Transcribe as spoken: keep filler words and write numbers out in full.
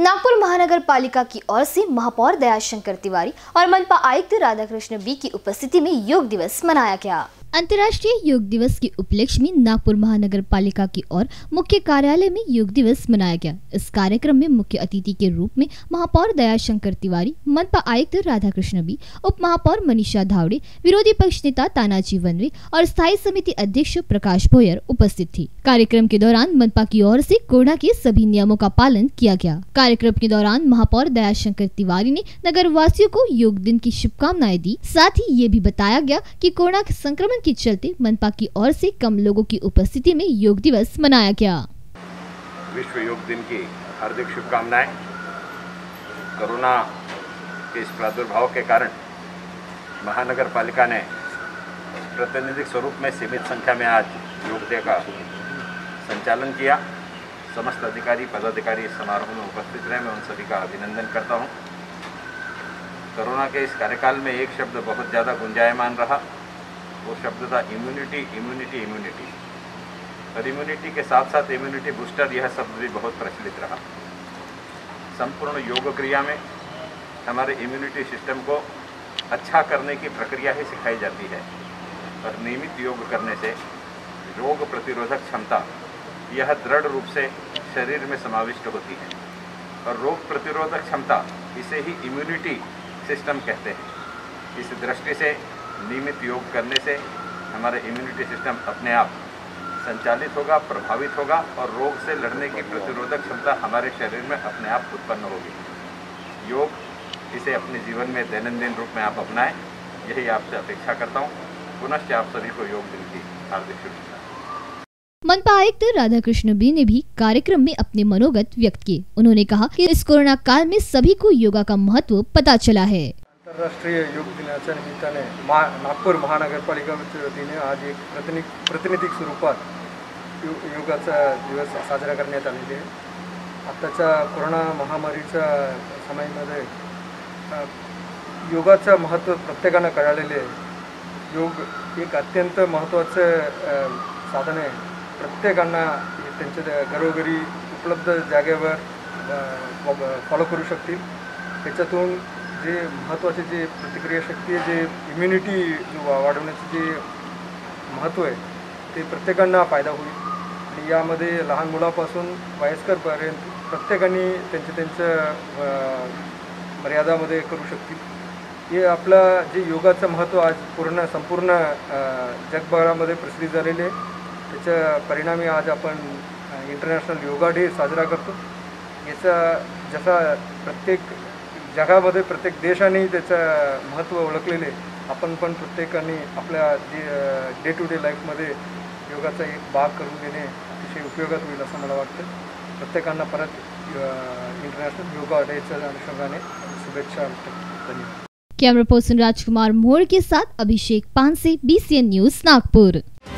नागपुर महानगर पालिका की ओर से महापौर दयाशंकर तिवारी और मनपा आयुक्त राधाकृष्ण बी की उपस्थिति में योग दिवस मनाया गया। अंतर्राष्ट्रीय योग दिवस के उपलक्ष्य में नागपुर महानगर पालिका की ओर मुख्य कार्यालय में योग दिवस मनाया गया। इस कार्यक्रम में मुख्य अतिथि के रूप में महापौर दयाशंकर तिवारी, मनपा आयुक्त राधाकृष्ण बी, उप महापौर मनीषा धावड़े, विरोधी पक्ष नेता तानाजी वनवे और स्थायी समिति अध्यक्ष प्रकाश भोयर उपस्थित थी। कार्यक्रम के दौरान मनपा की ओर से कोरोना के सभी नियमों का पालन किया गया। कार्यक्रम के दौरान महापौर दयाशंकर तिवारी ने नगर वासियों को योग दिन की शुभकामनाएं दी। साथ ही ये भी बताया गया कि कोरोना के संक्रमण के चलते मनपा की ओर से कम लोगों की उपस्थिति में योग दिवस मनाया गया। विश्व योग दिन की हार्दिक शुभकामनाएं। कोरोना के इस प्रादुर्भाव के कारण महानगर पालिका ने प्रतिनिधि स्वरूप में सीमित संख्या में आज योग डे का संचालन किया। समस्त अधिकारी पदाधिकारी इस समारोह में उपस्थित रहे, मैं उन सभी का अभिनंदन करता हूं। कोरोना के इस कार्यकाल में एक शब्द बहुत ज़्यादा गुंजायमान रहा, वो शब्द था इम्यूनिटी इम्यूनिटी इम्यूनिटी और इम्यूनिटी के साथ साथ इम्यूनिटी बूस्टर, यह शब्द भी बहुत प्रचलित रहा। संपूर्ण योग क्रिया में हमारे इम्यूनिटी सिस्टम को अच्छा करने की प्रक्रिया ही सिखाई जाती है और नियमित योग करने से रोग प्रतिरोधक क्षमता यह दृढ़ रूप से शरीर में समाविष्ट होती है और रोग प्रतिरोधक क्षमता इसे ही इम्यूनिटी सिस्टम कहते हैं। इस दृष्टि से नियमित योग करने से हमारे इम्यूनिटी सिस्टम अपने आप संचालित होगा, प्रभावित होगा और रोग से लड़ने की प्रतिरोधक क्षमता हमारे शरीर में अपने आप उत्पन्न होगी। योग इसे अपने जीवन में दैनंदिन रूप में आप अपनाएं, यही आपसे अपेक्षा करता हूं। पुनश्च आप सभी को योग दिन की हार्दिक शुभकामनाएं। मनपा आयुक्त राधाकृष्ण बी ने भी कार्यक्रम में अपने मनोगत व्यक्त किए। उन्होंने कहा कि इस कोरोना काल में सभी को योगा का महत्व पता चला है। आंतरराष्ट्रीय योग दिनाच्या निमित्ताने मा नागपूर महानगरपालिकेच्या वतीने आज एक प्रतिनि प्रतिनिधिक स्वरूपात यो योगाचा दिवस साजरा करण्यात आलेले आहे। आत्ताच्या कोरोना महामारीच्या समयामध्ये योगाचं महत्त्व प्रत्येकानं कळालेले आहे। योग एक अत्यंत महत्त्वाचं साधन आहे। प्रत्येकांना त्यांच्या घरोघरी उपलब्ध जागेवर फॉलो करू शकतील। त्याच्यातून जे महत्त्वाचे जे प्रतिक्रिया शक्ती आहे, जे इम्युनिटी जो वाढवण्याचे जे महत्त्व आहे ते प्रत्येकांना फायदा होईल आणि यामध्ये लहान मुलापासून वयस्करपर्यंत प्रत्येकाने त्यांच्या त्यांच्या मर्यादामध्ये करू शकतील। हे आपलं जे योगाचं महत्त्व आज पूर्ण संपूर्ण जगभरामध्ये प्रसिद्ध झालेले आहे। त्याच्या परिणामी आज आपण इंटरनॅशनल योगा डे साजरा करतो। याचा जसा प्रत्येक जगामध्ये प्रत्येक देशाने त्याचं महत्त्व ओळखलेले, आपण पण प्रत्येकाने आपल्या डे टू डे लाईफमध्ये योगाचा एक भाग करून घेणे अतिशय उपयोगात होईल असं मला वाटतं। प्रत्येकांना परत इंटरनॅशनल योगा डेच्या अनुषंगाने शुभेच्छा व्यक्त करतो। धन्यवाद। कैमरा पर्सन राजकुमार मोड़ के साथ Abhishek Panse, B C N news Nagpur.